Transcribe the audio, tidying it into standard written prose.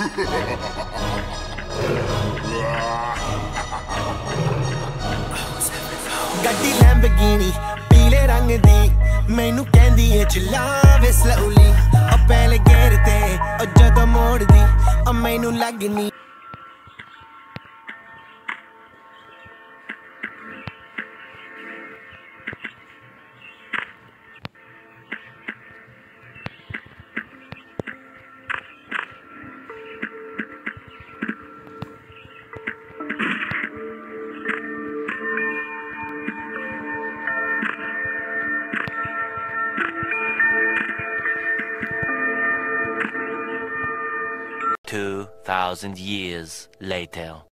ਗੱਡੀ ਲੈਂਬਰਗਿਨੀ ਪੀਲੇ ਰੰਗ ਦੀ ਮੈਨੂੰ ਕਹਿੰਦੀ ਏ ਚਲਾਵੇ ਸਲੋਲੀ ਉਹ ਪਹਿਲੇ ਗੇਰ ਤੇ ਉਹ ਜਦੋਂ ਮੋੜਦੀ ਉਹ ਮੈਨੂੰ ਲੱਗਨੀ $2,000 years later.